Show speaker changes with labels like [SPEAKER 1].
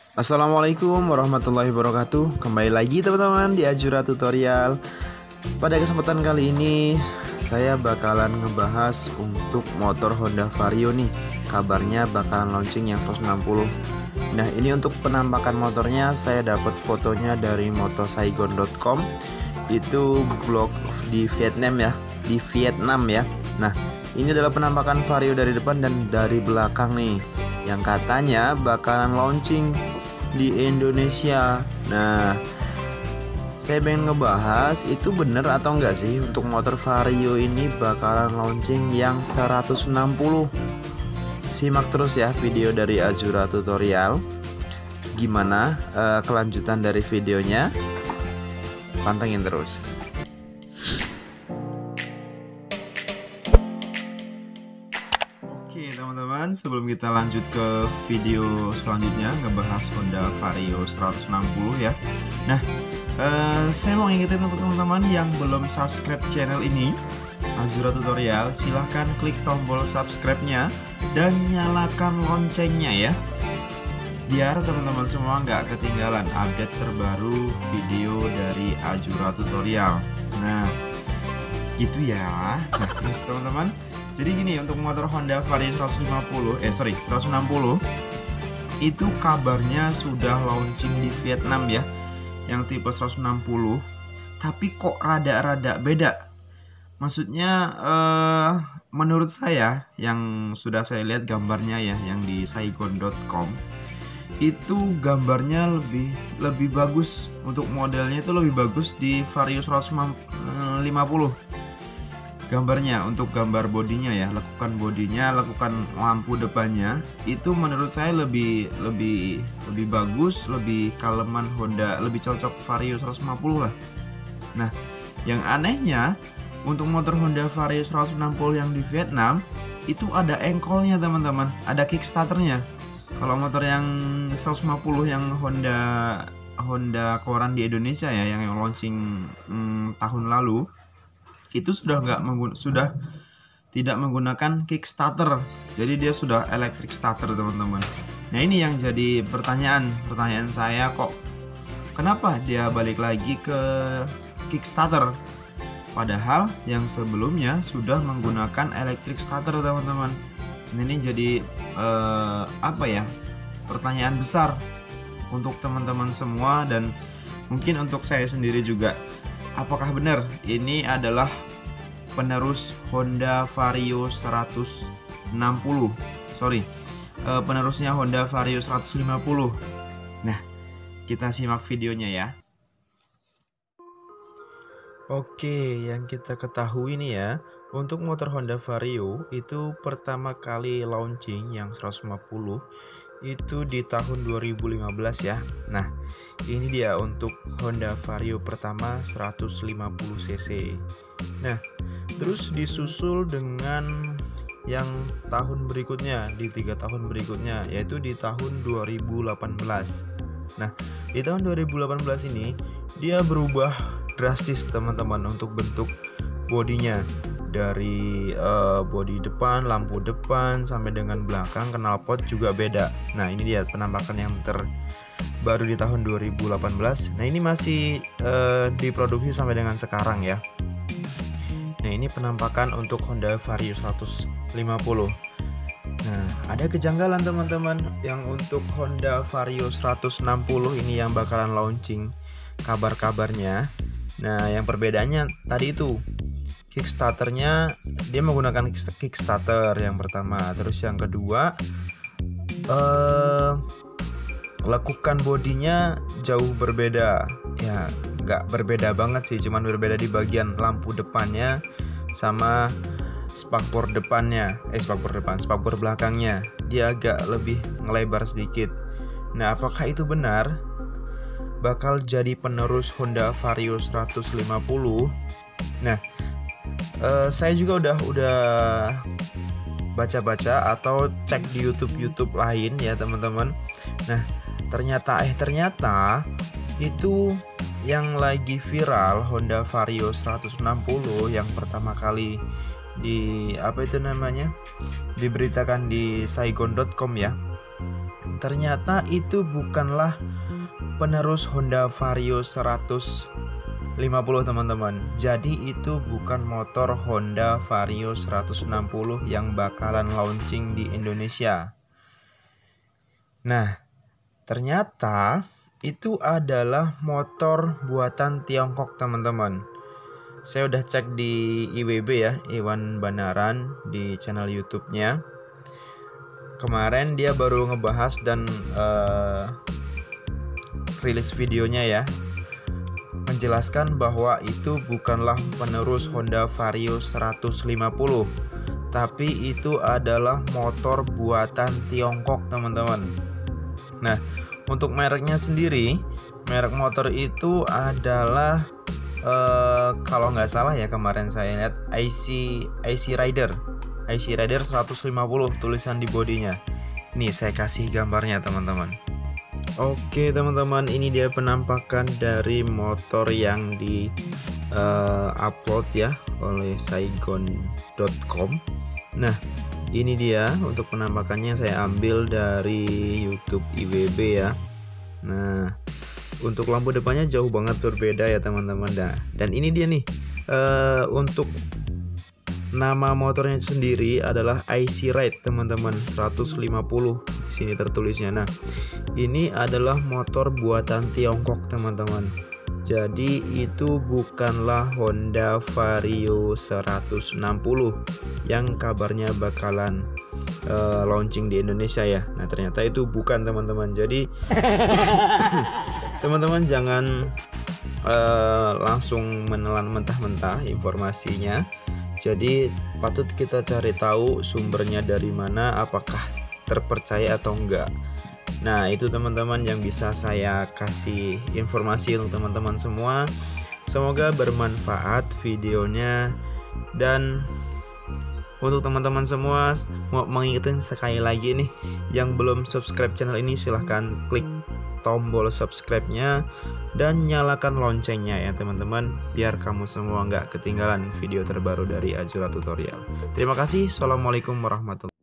[SPEAKER 1] Assalamualaikum warahmatullahi wabarakatuh. Kembali lagi teman-teman di Azura Tutorial. Pada kesempatan kali ini saya bakalan ngebahas untuk motor Honda Vario nih. Kabarnya bakalan launching yang 160. Nah, ini untuk penampakan motornya saya dapat fotonya dari motosaigon.com. Itu blog di Vietnam ya. Nah, ini adalah penampakan Vario dari depan dan dari belakang nih, yang katanya bakalan launching di Indonesia. Nah, saya pengen ngebahas itu bener atau enggak sih untuk motor Vario ini bakalan launching yang 160. Simak terus ya video dari Azura Tutorial. Gimana kelanjutan dari videonya? Pantengin terus. Oke teman-teman, sebelum kita lanjut ke video selanjutnya ngebahas Honda Vario 160 ya. Nah, saya mau ingetin untuk teman-teman yang belum subscribe channel ini Azura Tutorial, silahkan klik tombol subscribe-nya dan nyalakan loncengnya ya, biar teman-teman semua nggak ketinggalan update terbaru video dari Azura Tutorial. Nah, gitu ya. Nah, terus teman-teman, jadi gini, untuk motor Honda Vario 160 itu kabarnya sudah launching di Vietnam ya, yang tipe 160. Tapi kok rada-rada beda. Maksudnya menurut saya yang sudah saya lihat gambarnya ya, yang di saigon.com itu gambarnya lebih bagus, untuk modelnya itu lebih bagus di Vario 150 gambarnya. Untuk gambar bodinya ya, lekukan bodinya, lekukan lampu depannya itu menurut saya lebih bagus, lebih kaleman Honda, lebih cocok Vario 150 lah. Nah, yang anehnya untuk motor Honda Vario 160 yang di Vietnam itu ada engkolnya teman-teman, ada kickstarternya. Kalau motor yang 150 yang Honda keluaran di Indonesia ya, yang launching tahun lalu, itu sudah tidak menggunakan kickstarter, jadi dia sudah electric starter teman-teman. Nah, ini yang jadi pertanyaan saya, kok kenapa dia balik lagi ke kickstarter padahal yang sebelumnya sudah menggunakan electric starter teman-teman. Nah, ini jadi pertanyaan besar untuk teman-teman semua dan mungkin untuk saya sendiri juga. Apakah benar ini adalah penerus Honda Vario 160? Penerusnya Honda Vario 150. Nah, kita simak videonya ya. Oke, yang kita ketahui nih ya, untuk motor Honda Vario itu pertama kali launching yang 150 itu di tahun 2015 ya. Nah, ini dia untuk Honda Vario pertama 150 cc. Nah, terus disusul dengan yang tahun berikutnya, di 3 tahun berikutnya, yaitu di tahun 2018. Nah, di tahun 2018 ini dia berubah drastis teman-teman untuk bentuk bodinya, dari bodi depan, lampu depan sampai dengan belakang, knalpot juga beda. Nah, ini dia penampakan yang terbaru di tahun 2018. Nah, ini masih diproduksi sampai dengan sekarang ya. Nah, ini penampakan untuk Honda Vario 150. Nah, ada kejanggalan teman-teman yang untuk Honda Vario 160 ini yang bakalan launching kabar-kabarnya. Nah, yang perbedaannya tadi itu kickstarternya, dia menggunakan kickstarter yang pertama. Terus yang kedua, lekukan bodinya jauh berbeda ya, nggak berbeda banget sih, cuman berbeda di bagian lampu depannya sama spakbor belakangnya, dia agak lebih ngelebar sedikit. Nah, apakah itu benar bakal jadi penerus Honda Vario 150? Nah, saya juga udah baca-baca atau cek di YouTube lain ya teman-teman. Nah, ternyata itu yang lagi viral Honda Vario 160 yang pertama kali diberitakan di saigon.com ya. ternyata itu bukanlah penerus Honda Vario 150 teman-teman. Jadi itu bukan motor Honda Vario 160 yang bakalan launching di Indonesia. Nah, ternyata itu adalah motor buatan Tiongkok teman-teman. Saya udah cek di IWB ya, Iwan Banaran, di channel YouTube-nya. Kemarin dia baru ngebahas dan rilis videonya ya, menjelaskan bahwa itu bukanlah penerus Honda Vario 150, tapi itu adalah motor buatan Tiongkok teman-teman. Nah, untuk mereknya sendiri, merek motor itu adalah kalau nggak salah ya, kemarin saya lihat IC Rider 150 tulisan di bodinya. Nih saya kasih gambarnya teman-teman. Oke teman-teman, ini dia penampakan dari motor yang di upload ya oleh saigon.com. Nah, ini dia untuk penampakannya, saya ambil dari YouTube IWB ya. Nah, untuk lampu depannya jauh banget berbeda ya teman-teman. Dan ini dia nih, untuk nama motornya sendiri adalah IC Ride teman-teman, 150 di sini tertulisnya. Nah, ini adalah motor buatan Tiongkok teman-teman. Jadi itu bukanlah Honda Vario 160 yang kabarnya bakalan launching di Indonesia ya. Nah, ternyata itu bukan teman-teman. Jadi teman-teman jangan langsung menelan mentah-mentah informasinya. Jadi patut kita cari tahu sumbernya dari mana, apakah terpercaya atau enggak. Nah, itu teman-teman yang bisa saya kasih informasi untuk teman-teman semua. Semoga bermanfaat videonya. Dan untuk teman-teman semua, mau mengingetin sekali lagi nih, yang belum subscribe channel ini silahkan klik tombol subscribe-nya dan nyalakan loncengnya ya teman-teman, biar kamu semua nggak ketinggalan video terbaru dari Azura Tutorial. Terima kasih. Assalamualaikum warahmatullahi wabarakatuh.